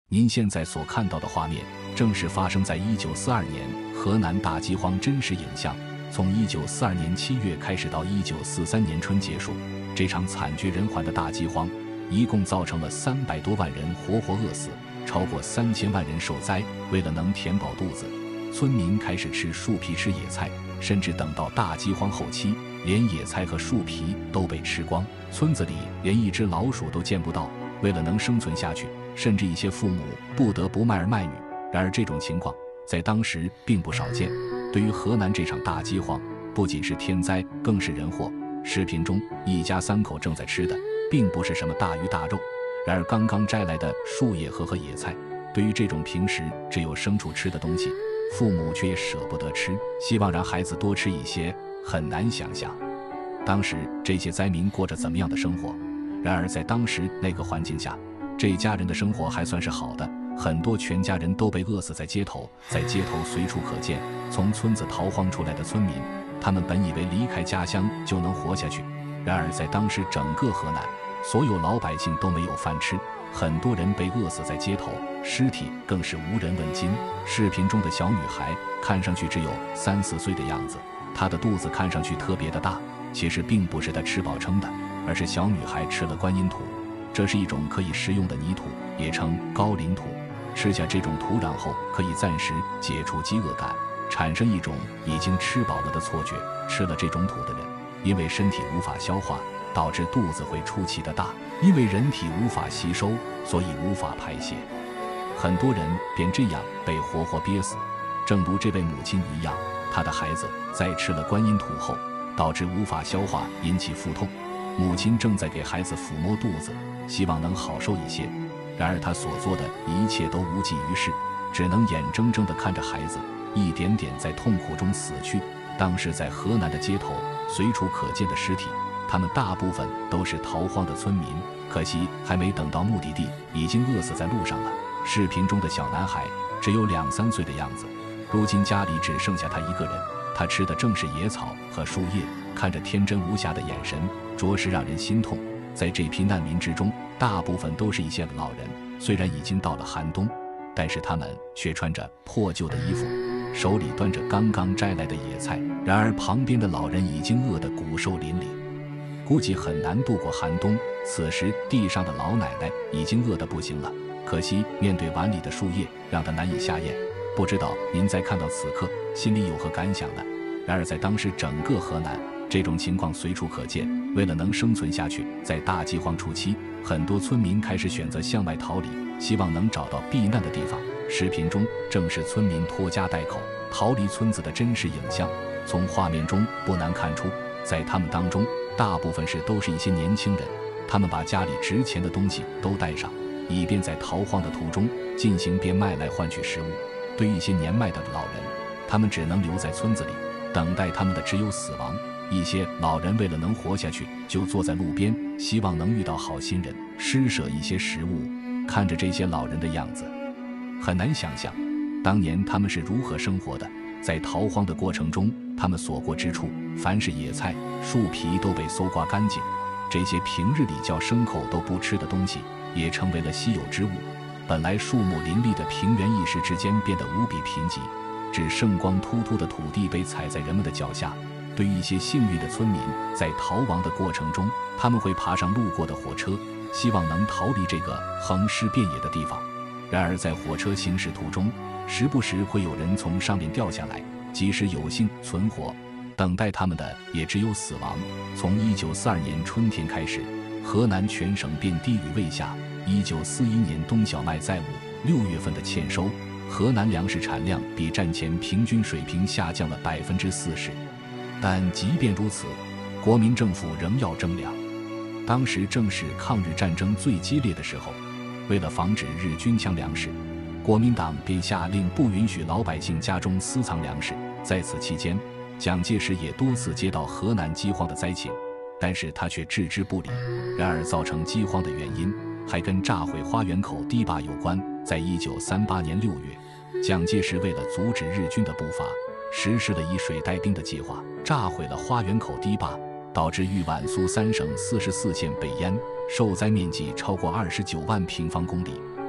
您现在所看到的画面，正是发生在1942年河南大饥荒真实影像。从1942年7月开始到1943年春结束，这场惨绝人寰的大饥荒，一共造成了300多万人活活饿死，超过3000万人受灾。为了能填饱肚子，村民开始吃树皮、吃野菜，甚至等到大饥荒后期，连野菜和树皮都被吃光，村子里连一只老鼠都见不到。为了能生存下去，甚至一些父母不得不卖儿卖女。然而这种情况在当时并不少见。对于河南这场大饥荒，不仅是天灾，更是人祸。视频中一家3口正在吃的并不是什么大鱼大肉，然而刚刚摘来的树叶和野菜。对于这种平时只有牲畜吃的东西，父母却也舍不得吃，希望让孩子多吃一些。很难想象当时这些灾民过着怎么样的生活。然而在当时那个环境下，这家人的生活还算是好的，很多全家人都被饿死在街头。在街头随处可见从村子逃荒出来的村民，他们本以为离开家乡就能活下去，然而在当时整个河南，所有老百姓都没有饭吃，很多人被饿死在街头，尸体更是无人问津。视频中的小女孩看上去只有3、4岁的样子，她的肚子看上去特别的大，其实并不是她吃饱撑的，而是小女孩吃了观音土，这是一种可以食用的泥土，也称高岭土。吃下这种土壤后，可以暂时解除饥饿感，产生一种已经吃饱了的错觉。吃了这种土的人，因为身体无法消化，导致肚子会出奇的大，因为人体无法吸收，所以无法排泄，很多人便这样被活活憋死。正如这位母亲一样，她的孩子在吃了观音土后，导致无法消化，引起腹痛。母亲正在给孩子抚摸肚子，希望能好受一些，然而她所做的一切都无济于事，只能眼睁睁地看着孩子一点点在痛苦中死去。当时在河南的街头随处可见的尸体，他们大部分都是逃荒的村民，可惜还没等到目的地，已经饿死在路上了。视频中的小男孩只有2、3岁的样子，如今家里只剩下他一个人，他吃的正是野草和树叶，看着天真无瑕的眼神，着实让人心痛。在这批难民之中，大部分都是一些老人，虽然已经到了寒冬，但是他们却穿着破旧的衣服，手里端着刚刚摘来的野菜。然而旁边的老人已经饿得骨瘦嶙峋，估计很难度过寒冬。此时地上的老奶奶已经饿得不行了，可惜面对碗里的树叶，让她难以下咽。不知道您在看到此刻心里有何感想呢？然而在当时整个河南，这种情况随处可见。为了能生存下去，在大饥荒初期，很多村民开始选择向外逃离，希望能找到避难的地方。视频中正是村民拖家带口逃离村子的真实影像。从画面中不难看出，在他们当中大部分都是一些年轻人，他们把家里值钱的东西都带上，以便在逃荒的途中进行变卖来换取食物。对于一些年迈的老人，他们只能留在村子里，等待他们的只有死亡。一些老人为了能活下去，就坐在路边，希望能遇到好心人施舍一些食物。看着这些老人的样子，很难想象当年他们是如何生活的。在逃荒的过程中，他们所过之处，凡是野菜、树皮都被搜刮干净，这些平日里叫牲口都不吃的东西，也成为了稀有之物。本来树木林立的平原一时之间变得无比贫瘠，只剩光秃秃的土地被踩在人们的脚下。对于一些幸运的村民，在逃亡的过程中，他们会爬上路过的火车，希望能逃离这个横尸遍野的地方。然而在火车行驶途中，时不时会有人从上面掉下来，即使有幸存活，等待他们的也只有死亡。从1942年春天开始，河南全省便低于未下。1941年冬小麦在5、6月份的欠收，河南粮食产量比战前平均水平下降了40%。但即便如此，国民政府仍要征粮。当时正是抗日战争最激烈的时候，为了防止日军抢粮食，国民党便下令不允许老百姓家中私藏粮食。在此期间，蒋介石也多次接到河南饥荒的灾情，但是他却置之不理。然而造成饥荒的原因还跟炸毁花园口堤坝有关。在1938年6月，蒋介石为了阻止日军的步伐，实施了以水带兵的计划，炸毁了花园口堤坝，导致豫皖苏3省44县被淹，受灾面积超过29万平方公里。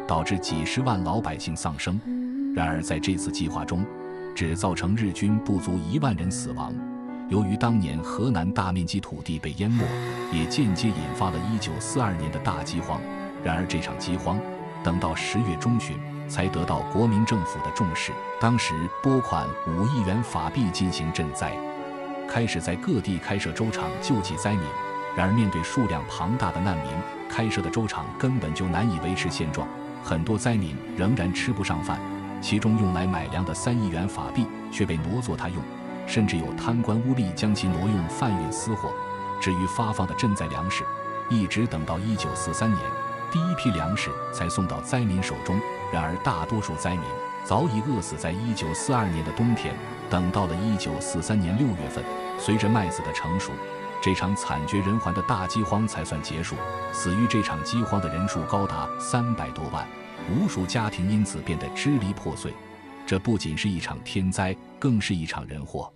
导致几十万老百姓丧生。然而在这次计划中，只造成日军不足1万人死亡。由于当年河南大面积土地被淹没，也间接引发了1942年的大饥荒。然而这场饥荒等到10月中旬才得到国民政府的重视，当时拨款5亿元法币进行赈灾，开始在各地开设粥厂救济灾民。然而面对数量庞大的难民，开设的粥厂根本就难以维持现状，很多灾民仍然吃不上饭，其中用来买粮的3亿元法币却被挪作他用，甚至有贪官污吏将其挪用贩运私货。至于发放的赈灾粮食，一直等到1943年，第一批粮食才送到灾民手中。然而大多数灾民早已饿死在1942年的冬天。等到了1943年6月份，随着麦子的成熟，这场惨绝人寰的大饥荒才算结束。死于这场饥荒的人数高达300多万，无数家庭因此变得支离破碎。这不仅是一场天灾，更是一场人祸。